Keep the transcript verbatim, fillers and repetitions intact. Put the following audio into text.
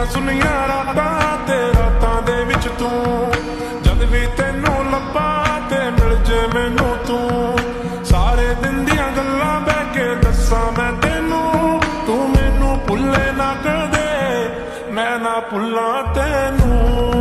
ਸੁਨੀਆਂ ਰਾਤਾਂ ਤੇ ਰਾਤਾਂ ਦੇ ਵਿੱਚ ਤੂੰ ਜਦ ਵੀ ਤੈਨੂੰ ਲੱਭਾਂ ਤੇ ਮਿਲ ਜੇ ਮੈਨੂੰ ਤੂੰ ਸਾਰੇ ਦਿਨ ਦੀਆਂ ਗੱਲਾਂ ਬਹਿ ਕੇ ਦੱਸਾਂ ਮੈਂ ਤੈਨੂੰ ਤੂੰ ਮੈਨੂੰ ਭੁੱਲੇ ਨਾ ਕਦੇ ਮੈਂ ਨਾ ਭੁੱਲਾਂ ਤੈਨੂੰ।